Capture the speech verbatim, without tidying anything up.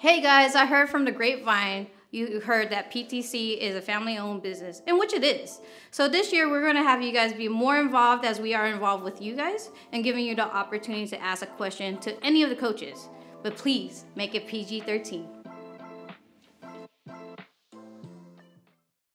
Hey guys, I heard from the grapevine, you heard that P T C is a family-owned business, and which it is. So this year, we're gonna have you guys be more involved as we are involved with you guys and giving you the opportunity to ask a question to any of the coaches. But please, make it P G thirteen.